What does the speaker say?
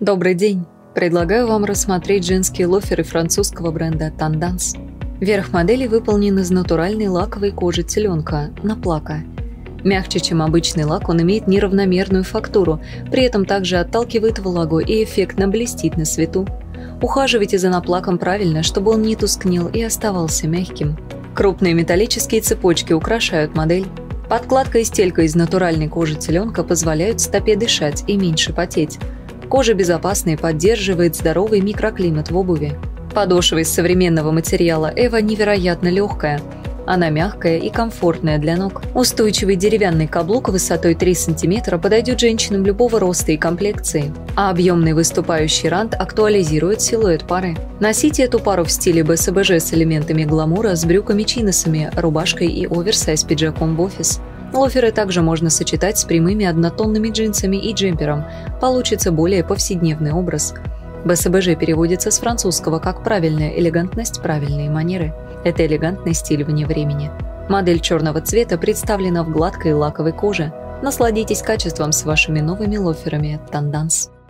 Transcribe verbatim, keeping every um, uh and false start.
Добрый день! Предлагаю вам рассмотреть женские лоферы французского бренда Tendance. Верх модели выполнен из натуральной лаковой кожи теленка, наплака. Мягче, чем обычный лак, он имеет неравномерную фактуру, при этом также отталкивает влагу и эффектно блестит на свету. Ухаживайте за наплаком правильно, чтобы он не тускнел и оставался мягким. Крупные металлические цепочки украшают модель. Подкладка и стелька из натуральной кожи теленка позволяют стопе дышать и меньше потеть. Кожа безопасна и поддерживает здоровый микроклимат в обуви. Подошва из современного материала Эва невероятно легкая. Она мягкая и комфортная для ног. Устойчивый деревянный каблук высотой три сантиметра подойдет женщинам любого роста и комплекции, а объемный выступающий рант актуализирует силуэт пары. Носите эту пару в стиле бэ эс бэ жэ с элементами гламура, с брюками-чиносами, рубашкой и оверсайз-пиджаком в офис. Лоферы также можно сочетать с прямыми однотонными джинсами и джемпером. Получится более повседневный образ. бэ эс бэ жэ переводится с французского как «правильная элегантность, правильные манеры». Это элегантный стиль вне времени. Модель черного цвета представлена в гладкой лаковой коже. Насладитесь качеством с вашими новыми лоферами Tendance.